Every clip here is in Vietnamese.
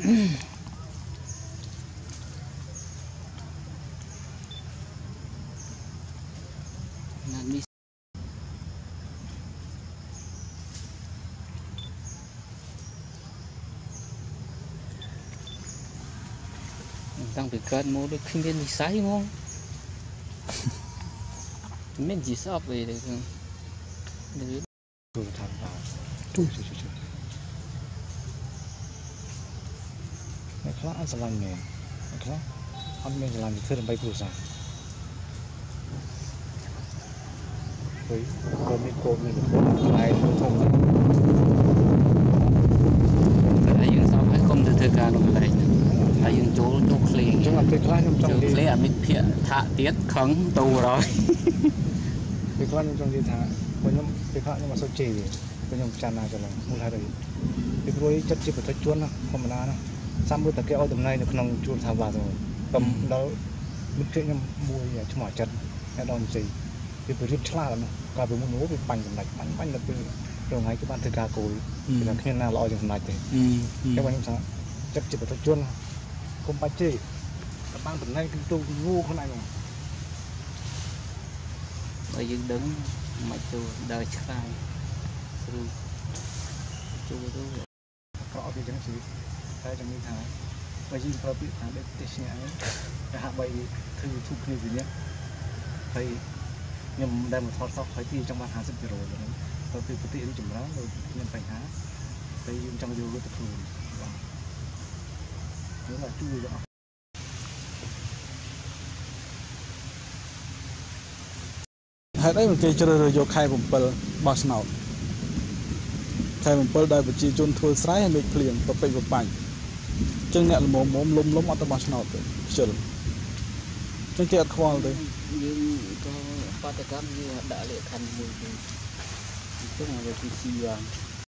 đang bị cơn mua được kinh niên thì sai không mình chỉ sợ về được tôi tham vào tôi cái khác sẽ làm nghề cái khác anh mình sẽ làm gì thứ làm bay cua sao với cô mình lại thông là những sao phải không được thực hiện được lại là những chỗ kli chúng làm cái khác trong kli à mình phía thả tiết khấn tù rồi cái khác trong đi thả với nhóm cái khác nhưng mà sao chì với nhóm tràn nào cho là không thay đổi cái đuôi chất chỉ phải thấy chuôn nó không mà na nó xăm bữa tập cái ô tầm này nó không chuôn thả vào rồi cầm đó mình chuyện nhóm mua gì cho mỏi chân cái đòn gì cái bữa rít là nó cả bữa muốn nấu cái bánh lạnh bánh là từ rồi ngay cái bàn thịt gà cối là khi nào lo cho lạnh thì cái bánh sao chất chỉ phải thấy chuôn không phải chỉ các bạn tầm này tôi ngu con này mà bây giờ đứng mà chú đời chắc chú có cái chứng chỉ đây trong những tháng bây giờ có bị tháng để test nhé cái hạ bay thư chụp như gì nhé phải nhưng đây một thoát sóc phải đi trong ban hàng rất rồi rồi từ cái tiền chủng đó rồi nhân phải há phải trong cái điều tập thường nếu là chui rõ hãy đấy mình chơi chơi vô khai bùng bờ bao nào khai bùng bờ đây bị chỉ chôn thua sái hay bị liền tập bị bành chân nhẹ là mồm lúm ở tập bao nào tới chơi chân chơi khoa đấy nhưng có qua tay cam như đã lệ thành mùi tức là về cái xì vàng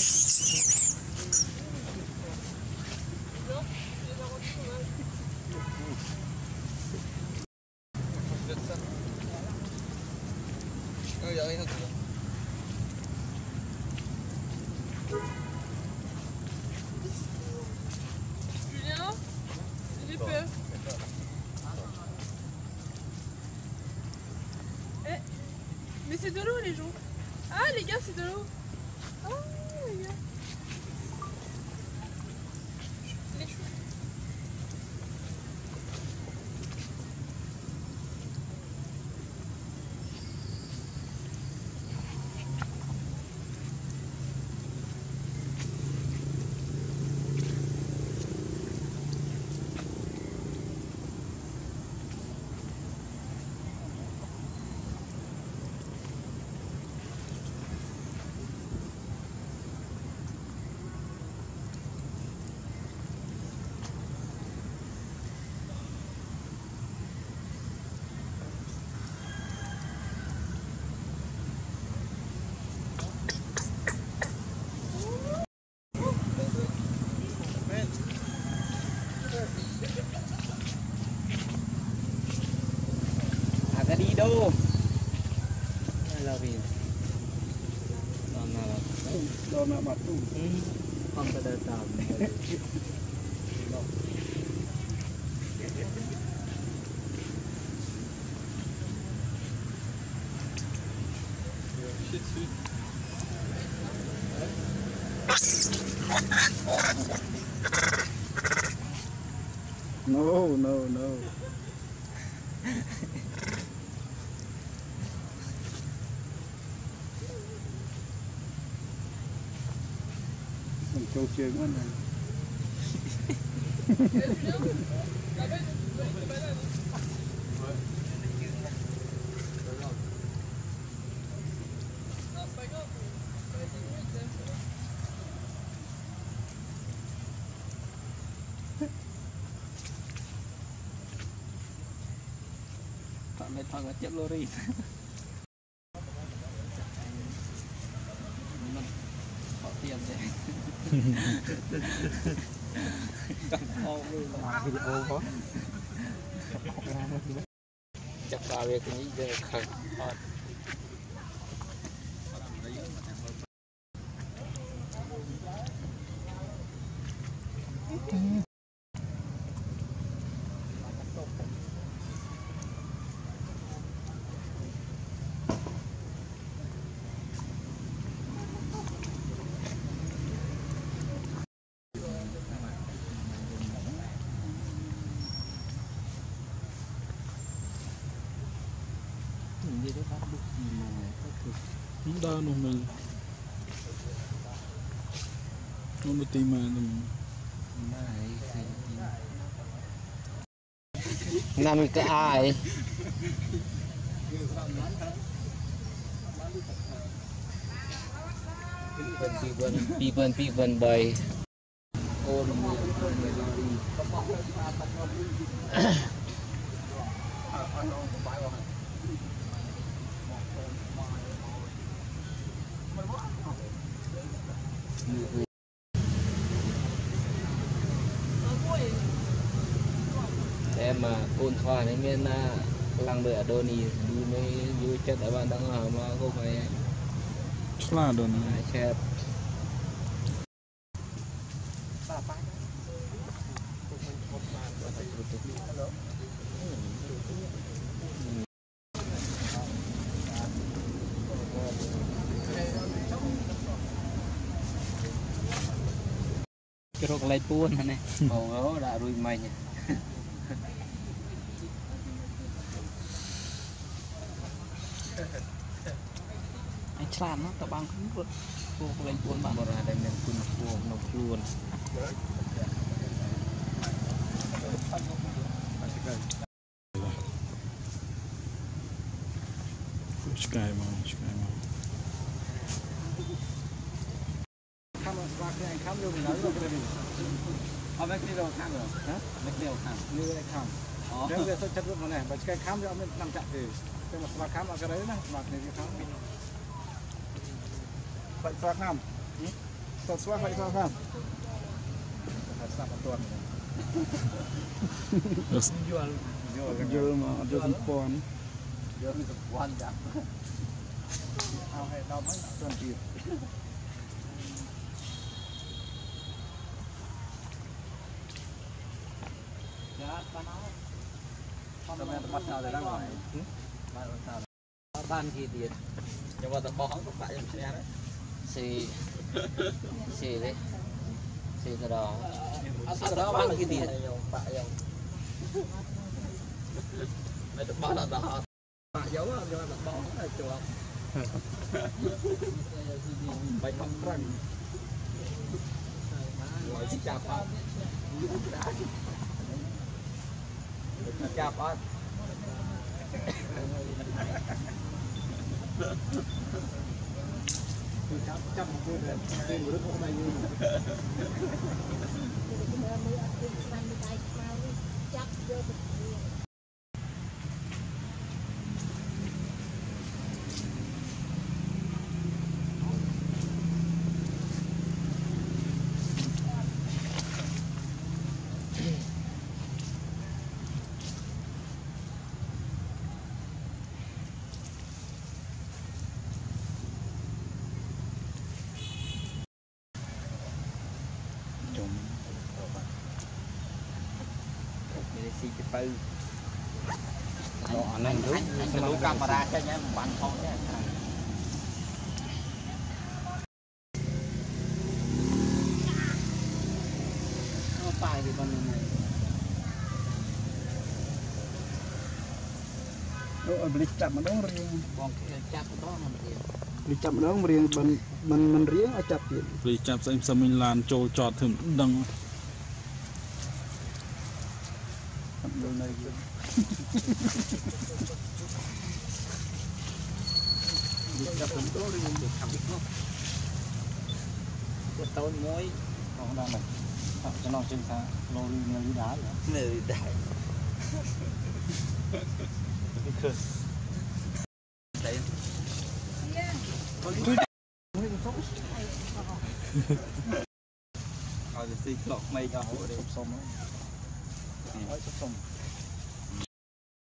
Mais c'est de l'eau les gens. Ah les gars c'est de l'eau. Oh les gars. Les choux. đi đâu là vì đó là mặt tu không có đời tạm no châu chơi quá này mày thằng là chết lori họ tiền đấy chắc ba về cái gì giờ khẩn gì đó bắt được mà không đau nó mình không được tìm mà nằm cái ai pi vần bày em mà ôn thoại này miền lăng bưởi đô nì đi mới vui chất ở ban đang ở mà không phải là đồ ai chép cái rốt lấy buôn này ồ đã rồi mày nhỉ anh làm nó tao bằng không luôn cô lên buôn bạn rồi đây mình cùng buôn nộp luôn sky mà khám vào cái anh khám vô mình nói rồi cái gì mấy cái đầu khám rồi hả mấy cái đầu khám như anh khám nếu về sắp chất lượng này và cái khám cho mình nằm chặt thì cái mà vào khám vào cái đấy này vào cái khám vậy xoạc nằm xoạc vậy xoạc nằm xoạc một tuần Jiil mà Jiil thành pon giờ mình tập quan chắc ao hay đau mấy tuần chiều ban gì tiền nhưng mà tập bóng các bạn em xem xì xì đấy xì từ đó ban gì tiền mày tập bóng là đó bạn giấu không cho tập bóng là chuột bạch bóng răng gọi chiếc chạp không chạp không trăm một cái một đứa không này như xì cái tư đó này đúng anh sẽ lưu camera cho nhé bạn thôi nhé nó phải thì con này nó beli chạm mà đóng riêng con chặt đó mà beli chạm mà đóng riêng mình riêng ở chặt tiền vì chạp xem mình làm trôi trọt thường đằng đồ này chặt cũng tốt đi được làm được không cái tôn muối không đang này cho nó trên xa lô đi như đá vậy người đại cái khơi đấy rồi thì lọt mây cho hổ để xong đó.